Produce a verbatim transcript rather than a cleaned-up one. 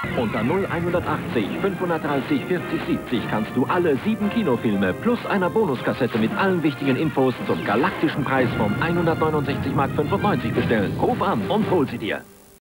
Unter null einhundertachtzig fünfhundertdreißig vierzig siebzig kannst du alle sieben Kinofilme plus einer Bonuskassette mit allen wichtigen Infos zum galaktischen Preis von hundertneunundsechzig Mark fünfundneunzig bestellen. Ruf an und hol sie dir.